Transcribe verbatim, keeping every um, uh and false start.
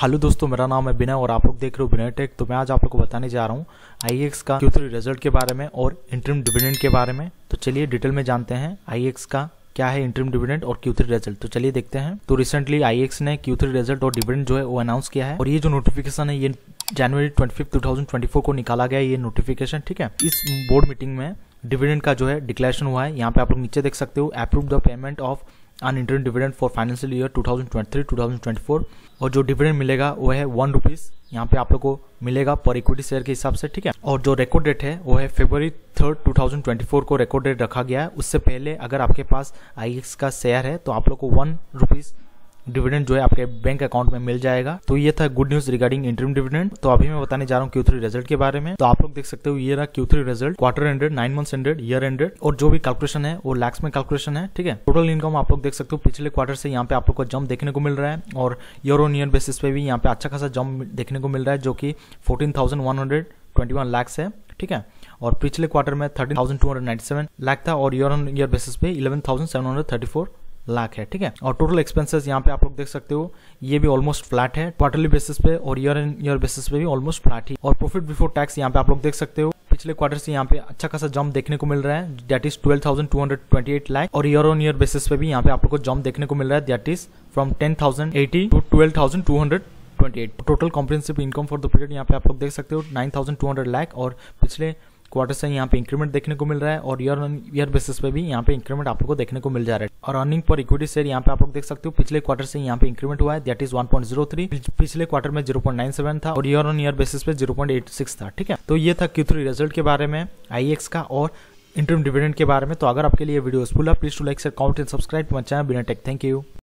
Hello दोस्तों, मेरा नाम है विनय और आप लोग देख रहे हो विनय टेक। तो मैं आज आप लोग को बताने जा रहा हूँ आई एक्स का क्यू थ्री रिजल्ट के बारे में और इंटरिम डिविडेंड के बारे में। तो चलिए डिटेल में जानते हैं आई एक्स का क्या है इंटरिम डिविडेंड और क्यू थ्री रिजल्ट। तो चलिए देखते हैं। तो रिसेंटली आई एक्स ने क्यू थ्री रिजल्ट और डिविडेंड जो है वो अनाउंस किया है और ये जो नोटिफिकेशन है ये जनवरी twenty fifth two thousand twenty four को निकाला गया ये नोटिफिकेशन, ठीक है। इस बोर्ड मीटिंग में डिविडेंड का जो है डिक्लेरेशन हुआ है। यहाँ पे आप लोग नीचे देख सकते हो, approve the payment of an interim dividend for financial year two thousand twenty three two thousand twenty four और जो डिविडेंड मिलेगा वो है वन रुपीज यहाँ पे आप लोग को मिलेगा पर इक्विटी शेयर के हिसाब से, ठीक है। और जो रिकॉर्ड डेट है वो है फरवरी third two thousand twenty four को रिकॉर्ड डेट रखा गया है। उससे पहले अगर आपके पास आई एक्स का शेयर है तो आप लोग को वन रुपीज डिविडेंड जो है आपके बैंक अकाउंट में मिल जाएगा। तो ये था good news regarding interim dividend. तो अभी मैं बताने जा रहा हूँ क्यू थ्री रिजल्ट के बारे में। तो आप लोग देख सकते हो ये रहा Q three result, quarter ended, nine months ended, year ended और जो भी कैलकुलेशन है वो लैक्स में कैलकुलेशन है, ठीक है। टोटल इनकम आप लोग देख सकते हो पिछले क्वार्टर से यहाँ पे आप लोग को जंप देखने को मिल रहा है और ईयर ऑन ईयर बेसिस पे भी यहाँ पे अच्छा खासा जंप देखने को मिल रहा है जो कि fourteen thousand one hundred twenty one lakhs है, ठीक है। और पिछले क्वार्टर में thirteen thousand two hundred ninety seven lakh था और ईयर ऑन ईयर बेसिस पे eleven thousand seven hundred thirty four lakh है, ठीक है। और टोटल एक्सपेंसेस यहाँ पे आप लोग देख सकते हो ये भी ऑलमोस्ट फ्लैट है क्वार्टरली बेसिस पे और ईयर एंड ईयर बेसिस पे भी ऑलमोस्ट फ्लैट ही। और प्रॉफिट बिफोर टैक्स यहाँ पे आप लोग देख सकते हो पिछले क्वार्टर से यहाँ पे अच्छा खासा जंप देखने को मिल रहा है, that is twelve thousand two hundred twenty eight lakh और ईयर ऑन ईयर बेसिस पे भी यहाँ पे आप लोग को जंप देखने को मिल रहा है, that is from ten thousand eighty to twelve thousand two hundred twenty eight. Total comprehensive income for the period यहाँ पे आप लोग देख सकते हो nine thousand two hundred lakh और पिछले क्वार्टर से यहाँ पे इंक्रीमेंट देखने को मिल रहा है और ईयर ऑन ईयर बेसिस पे भी यहाँ पे इंक्रीमेंट आप लोग को देखने को मिल जा रहा है। और अर्निंग पर इक्विटी शेयर यहाँ पे आप लोग देख सकते हो पिछले क्वार्टर से यहाँ पे इंक्रीमेंट हुआ है, that is one point zero three, पिछले क्वार्टर में जीरो पॉइंट नाइन सेवन था और ईयर ऑन ईयर बेसिस पे जीरो पॉइंट एट सिक्स था, ठीक है। तो ये था क्यू थ्री रिजल्ट के बारे में आई एक्स का और इंटरिम डिविडेंड के बारे में। तो अगर आपके लिए वीडियो यूजफुल है please to like share comment and subscribe to my channel Vinay Tech. Thank you.